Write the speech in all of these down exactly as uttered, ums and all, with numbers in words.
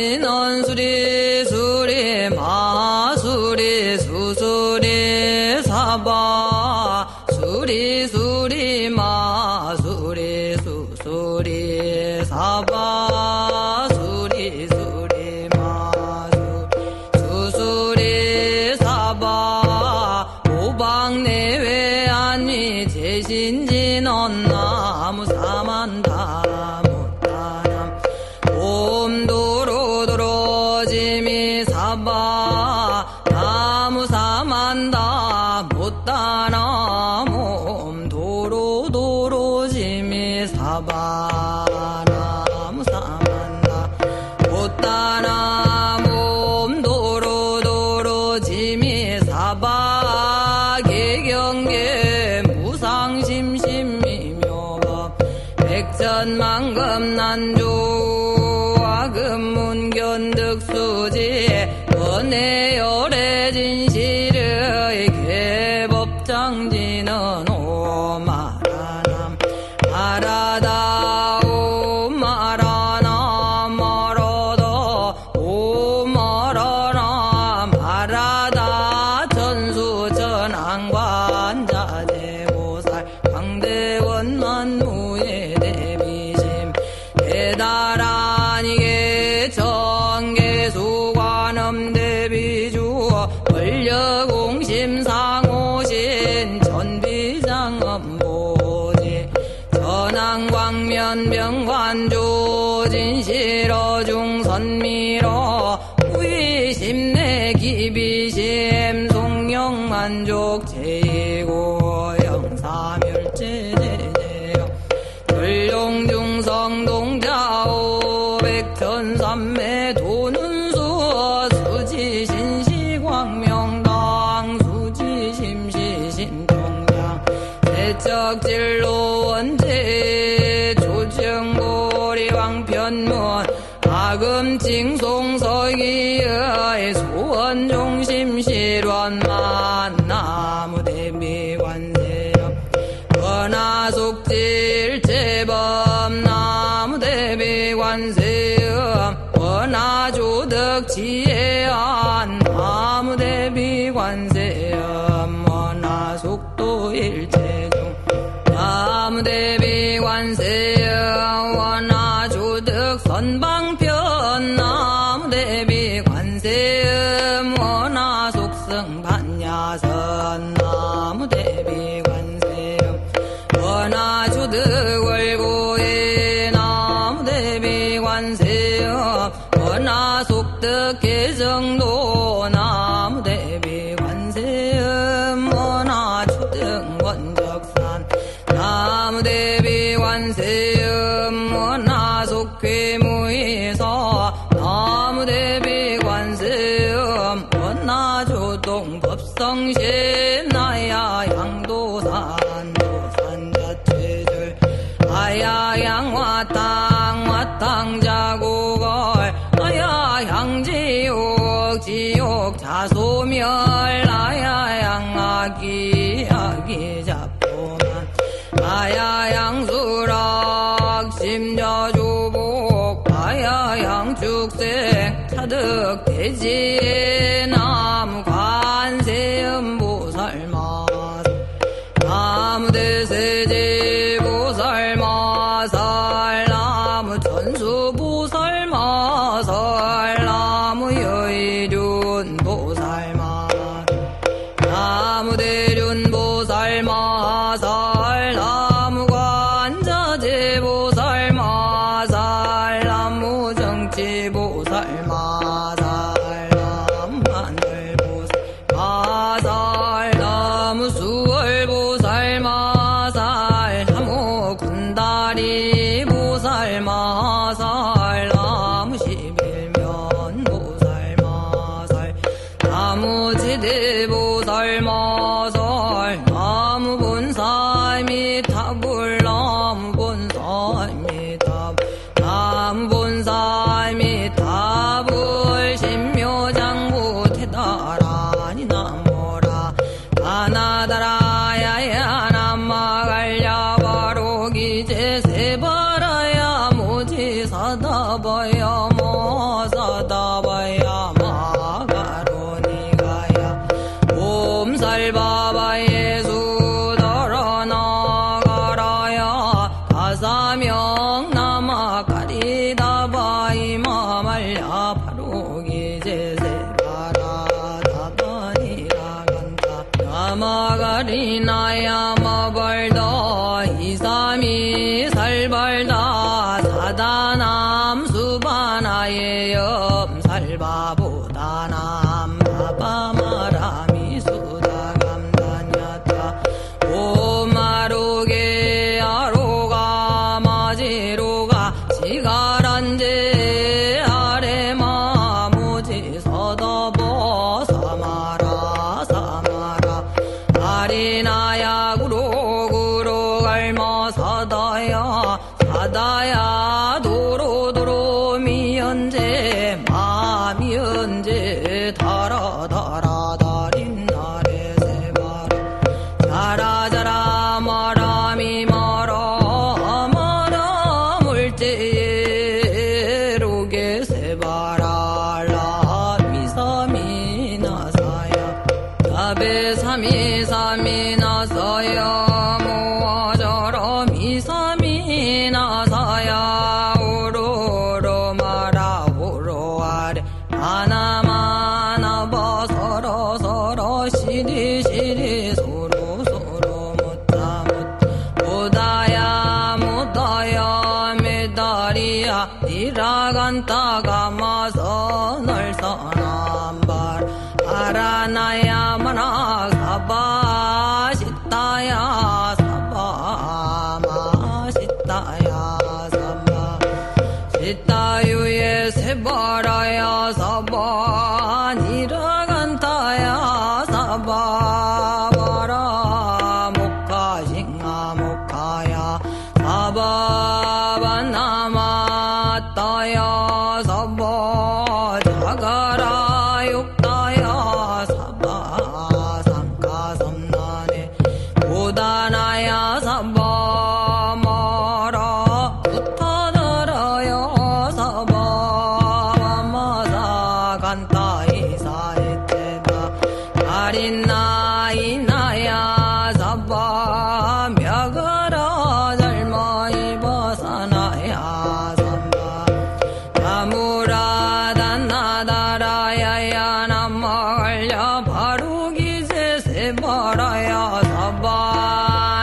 진언 수리 수리 마수리 수수리 사바 수리 수리 마수리 수수리 사바 수리 수리 마수 수수리 사바 오방내외 안위 제신진언 나무 사만다 못다남 옴도로도로지미 사바 나무 사만다 못다남 옴도로도로지미 사바 나무 사만다 못다남 옴도로도로지미 사바 개경계 무상심심미묘법 백천만금 난조와 금문견득수지 원해열의 진실의 개법장지는 오마라남 마라다 오마라나 마라다 오마라나 마라다 전수전항관자재고살 광대원만무의 대비심 대다라니게 정계수관음 대비주 원려공심상호신 전비장엄보지 전항광면병관조진실어중선미러 후이심내 기비심 송영만족 제고 영사멸제제제영 불용중성동자오 백천삼매 도는수 수지신시광명당 수지심시신통장 대척진로 원제 조정고리왕편문 아금징송서기의 소원종심실원만 나무대비관세음 원하속질제법 나무대비관세음 원하조덕지혜안 나무대비관세음 원하속도일체중 나무대비관세음 원하조덕 선방편 나무대비관세음 원하속성 반야선 나무대비관세음 원하조덕 월고의 나무대비관세음 원하속덕 개정도 나무대비관세음 원하조덕 원적산 나무대비관세음 원하속괴무에서 나무대비관세음 원하조동 법성신 나야 양도산 도산자체절 아야 양화탕 화탕자고걸 아야 양지옥 지옥 자소멸 아야 양아기 아기 잡고만 아야 양수락 심자주복 아야 양축생 차득 대지 나무 관세음보살마 나무대세제 보살마살 나무 천수보살마살 나무 여의륜 보살마 나무대륜 보살마살 나무 관자재 보살마살 나무 정치 보살마살 나무 만들 보살마살 나무 수월 보살마살 나무 군다리 보살마살 나무 십일면 보살마살 나무 지대 보살마살 나무 본사미 탑을 나무 본사미 탑 나무 본사미 탑을 신묘장구 태다라니 나모라 아나다라야야 남마갈야 바로기제 세바라야 모지사다바야 모사다 아리나야 머벌더 이삼이 살벌다 사다남 수바나의 염살바보다남 바바마라미 수다감단야타 오마루게 아로가 마지로가 지가란제 아레마 무지 서더보 사마라 사마라 아리나야 구로구로 갈머 사다야 사다야 도로도로 미연제 마미연제 달아달아 달인 나래 세바라 자라자라 마라미 마라 마라 물제에 로게 세바라 라미사미 나사야 야베 사미 사미 나사야 모아저러 미사미 나사야 오로로 마라 오로 아래 하나마나 서로 서로 시리 시리 소로 소로 못다 못 못다야 못다야 메다리야 니라간다가 마서 널서남발 아라나야 마나 사바 시타야 사바 마시타야 사바 시타유에 세바라야 사바 니라간타야 사바 바라 목카싱아 목카야 사바 반나마따야 사바 자가라 육다야 사바 상가섬나네 고다나야 사바 마라 부타나라야 사바 마사 간타이사이테다 아린나이나야 사바 мя가라 잘마이바사나야 삼바 나무라단나다라야야 남말야 바루기세 세바라야 사바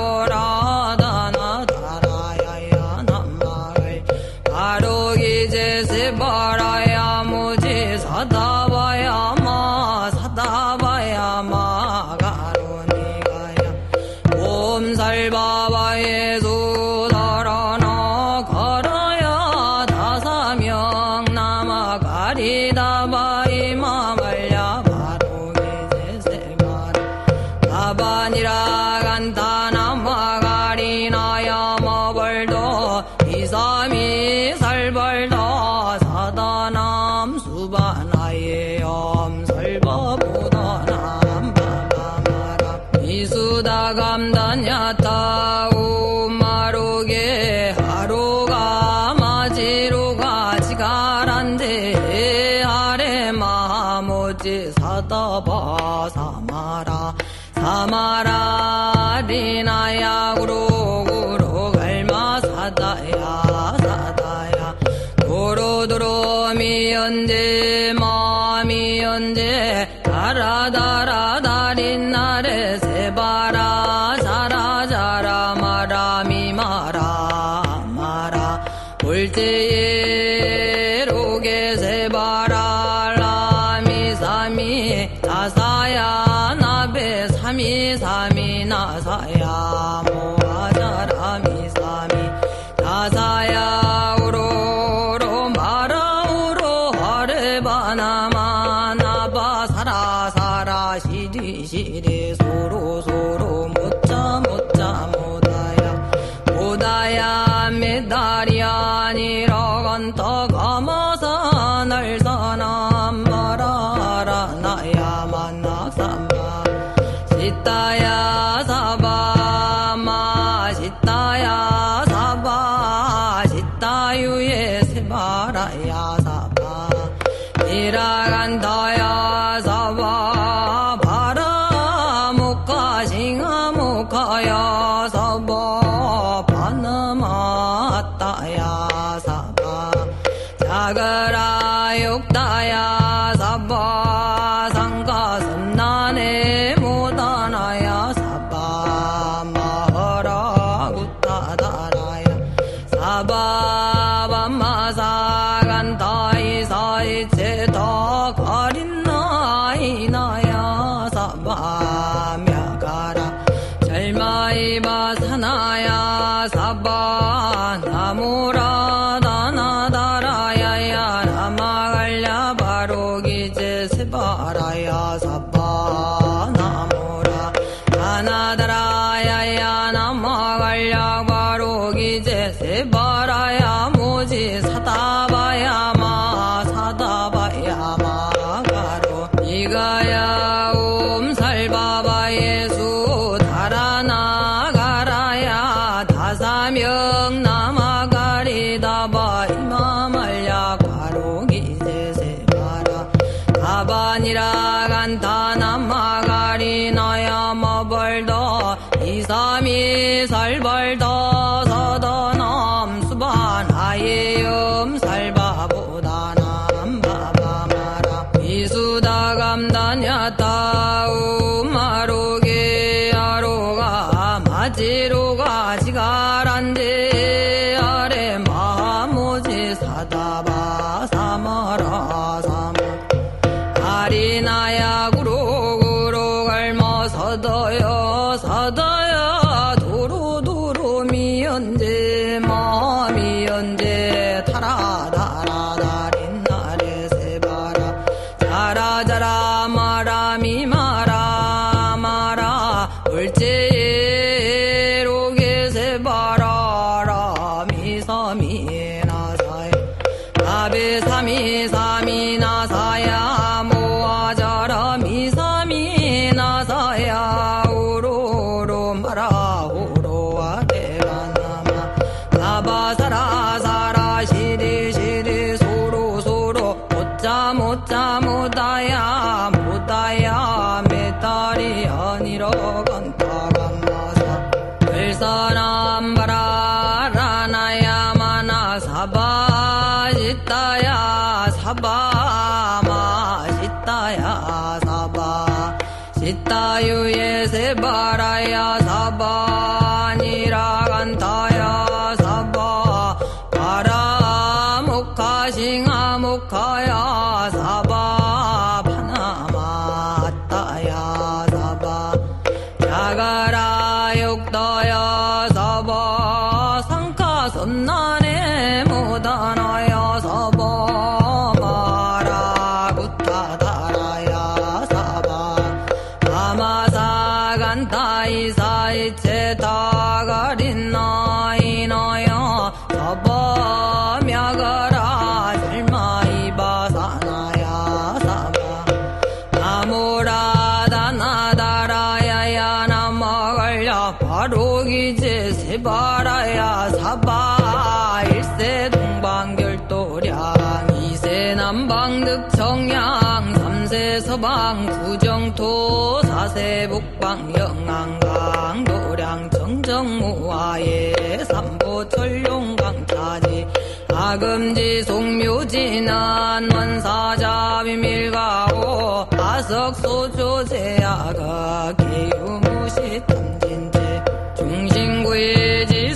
나무라다나다라야야 남말 바루기세 세바라야 무지 사다바야 마 사다바야 마 가루니가야 옴살바바에 수다라나 가라야 다사명 남아 가리다바이 마말야 바로기제 세바라 다바니라 간다 남아 가리나야 머벌도 이삼이 살벌도 사다남 수바나의 염설바보다남 바바마라 이수다감단야타 우마로게 하루가 마지로가 지가란데 아레마 모지 사다바 사마라 사마라 리나야 구로구로 갈마 사다야 사다야 도로도로 미연제 마미연제 다라다라 달인 나래 세바라 자라자라 마라미 마라 마라 볼제에 로게 세바라 라미사미 나사야 나베 사미 사미 나사야 모아자라 미사미 나사야 우로로 마라 우로 하레바나마 나바 사라 사라 시리 시리 소로 소로 못자 못자 못다야 못다야 메다리야 니라간다 가마사 날사남 마라라 나야 만나삼바 시타야 사바 마 시타야 사바 시타유에 세바라야 사바 니라간다야 사바 바라 목카싱아 목카야 사바 바나마따야 사바 자가라 육다야 사바 상가섬나네 못하나야 사바 말랴 바로기제 세바라야 사바 나모라 가나다라야야 나마갈랴 바로기제 세바라야 모지 사다바야마 사다바야마 가로 이가야 옴살바바 예수 달아나가라야 다사명 남아가리다바 이마말랴 가로기제 세바라 가바니라 간타 남아가리 나야 마벌더 이삼이 살벌더 서더남 수반 아예염 살바보다 남바바마라 이수다감다냐타 우마로게 아로가 마지로가 지가란데 아래 마모지 사다바 사마라 사마 아리나야 구로구로 갈머 서더여 서더여 도로도로 미연제 마미연제 타라다라다린 나레 세바라 자라자라 마라미 마라 마라 울제로게 세바라라 미사미 나사야 아베 사미 사미 나사야 모아자라 미사미 나사야 오로로 마라 오로와 대가나마 나바사라 사라 시리 시리 소로 소로 못자 못자 못다야 못다야 메따리 아니라 간타감마사 을사남바라 라나야 마나 사바 시따야 사바 마시따야 사바 시따유예 세바라야 사바니라 간타야 사바 바라 목하싱아 목하야 사바 파나마 따야 사바 자가라 욕다야 사바 상카 선난에 못하나야 사바 마라 구타다라야 사바 아마사 간타 이사이체 다가린 나이나야 사바 мя가라 설마이바사나야 사바 나모라다 나다라야야 나마갈랴 바로기제 세바라야 사바 일세 동방결도량 이세 남방득청양 삼세 서방 구정토 사세 북방 영안강 도량 정정무화예 삼보철룡강차지 아금지 송묘진안 원사자 비밀가오 아석소조제야가 개유무시 탐진제 중신구이지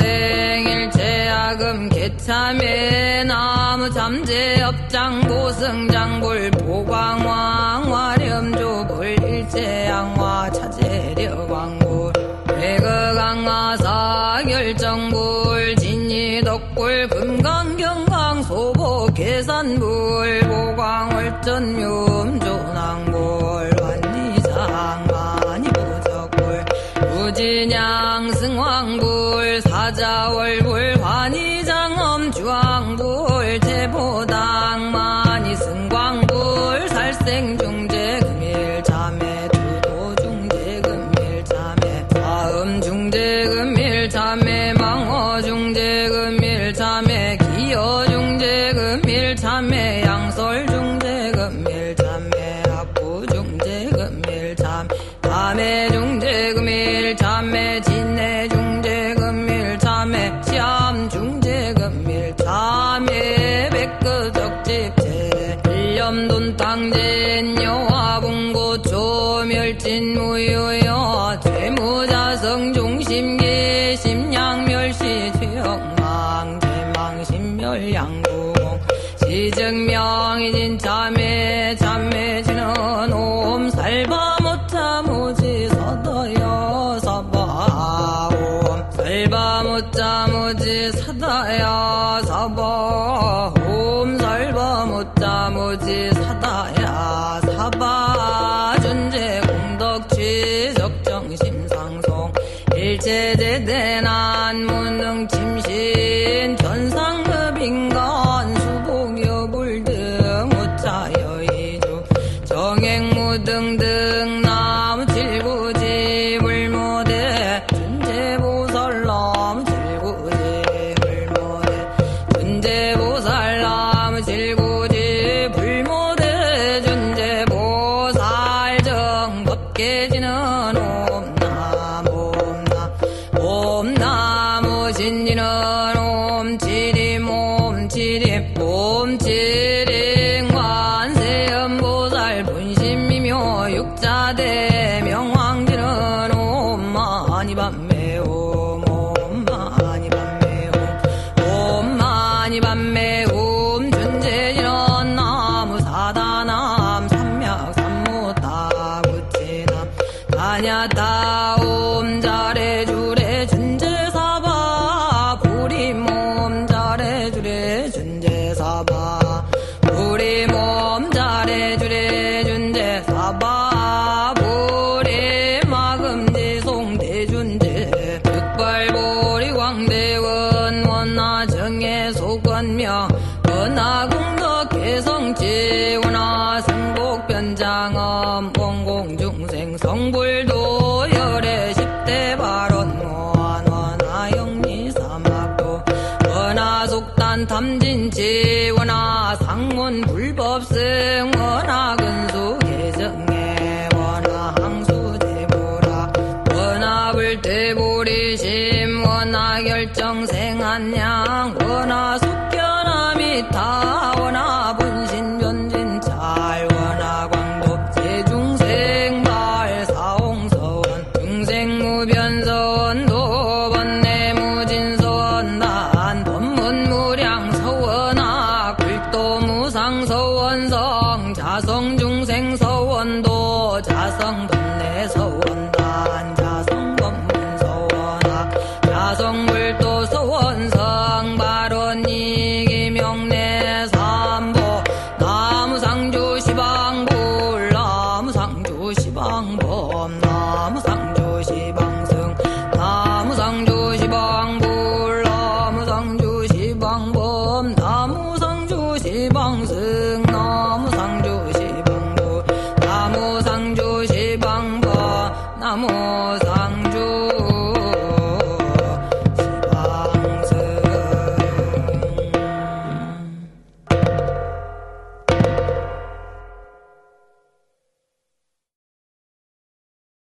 소생일체야금 개참에 나무 잠재 업장 보승장불 보광왕 화렴조불 일체양화 차재려광불 외거강화 사결정불 진이덕불 금강경강 소보 계산불 보광월전묘음 조낭불 완리장 많이보적불 우진양 승왕불 사자월불 환희장엄 주왕불 제보당 많이 승광불 살생중재 금일참회 두도중재 금일참회 사음중재 금일참회 망어중재 금일참회 기여중재 금일참회 양설중재 금일참회 학부중재 금일참회 밤해중재 금일참회 진해중재 금일참회 시암중재 금일참회 백거적집체 일념돈 땅진 여화봉고 초멸진무유여 죄무자성중심기 심양멸시 최영망 제망심멸양구공 시증명이진 참회 참회지는 옴살바 못자 모지 서더여 서바옴 살바 못자 모지 사다야 사바 옴 살바 못자 모지 모지 사다야 사바 존재 공덕취 적정 심상송 일체제대난 무능 침신 전상급인간 수복여불 등 우차여의주 정행무등등 나무 칠구지 불모대 존재보살 나무 칠구지 불모대 존재보살 나무 칠구지 불모대 존재보살 정법계지는 옴나무 옴나무 진리는 옴치림 옴치림 옴치림 관세음보살 본심이며 육자대 명왕지는 옴마니밤매 옴 옴마니밤매 옴 옴마니밤매 옴 존재지는 나무 사다남 삼맥 삼무다 구치남 다냐다 옴 잘해주래 존재사바 부리몸 잘해주래 존재사바 부리몸 잘해주래 존재사바 부리마금지송 대존재 득발보리 광대원 원나정의 속건명 원나공덕 개성지 원나 승복변장엄 원공중생 성불도 열애 십대 발언 원원하 영리 사막도 원하 속단 탐진지 원하 상문 불법승 원하 근수 개정해 원하 항수 대보라 원하 불대보리심 원하 결정 생한양 원하 숙견함이타 원하 분신 변진 잘 원하 광도 제중생발 사홍서원 중생무변서원 도번내무진서원 난 법문무량서원하 굴도무상서원성 자성중생서원도 자성